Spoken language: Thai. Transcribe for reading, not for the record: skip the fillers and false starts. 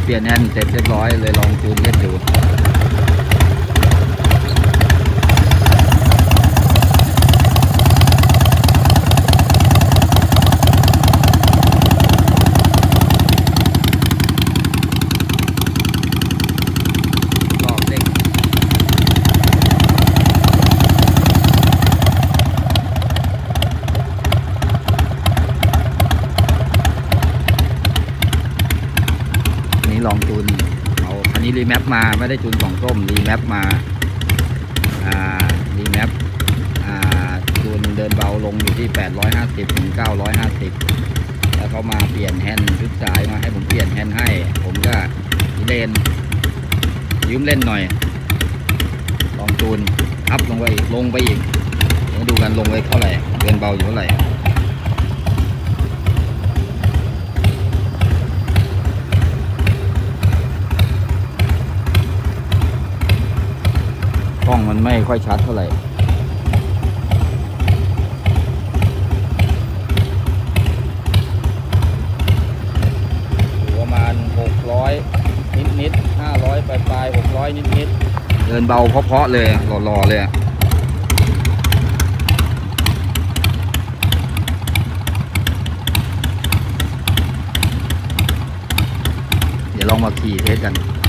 เปลี่ยนแฮนด์เสร็จเรียบร้อยเลยลองจูนเล่นดูลองจูนเอาคันนี้รีแมปมาไม่ได้จูน2 ส้มรีแมปมารีแมปจูนเดินเบาลงอยู่ที่850 ถึง 950แล้วเขามาเปลี่ยนแฮนด์ชุดสายมาให้ผมเปลี่ยนแฮนด์ให้ผมก็เล่นยืมเล่นหน่อยลองจูนอัพลงไปอีกมาดูกันลงไปเท่าไหร่เดินเบาอยู่เท่าไหร่กล้องมันไม่ค่อยชัดเท่าไหร่ประมาณ600นิด500ปลาย600นิดเดินเบาเพราะๆเลยหล่อๆเลยเดี๋ยวลองมาขี่เทสกัน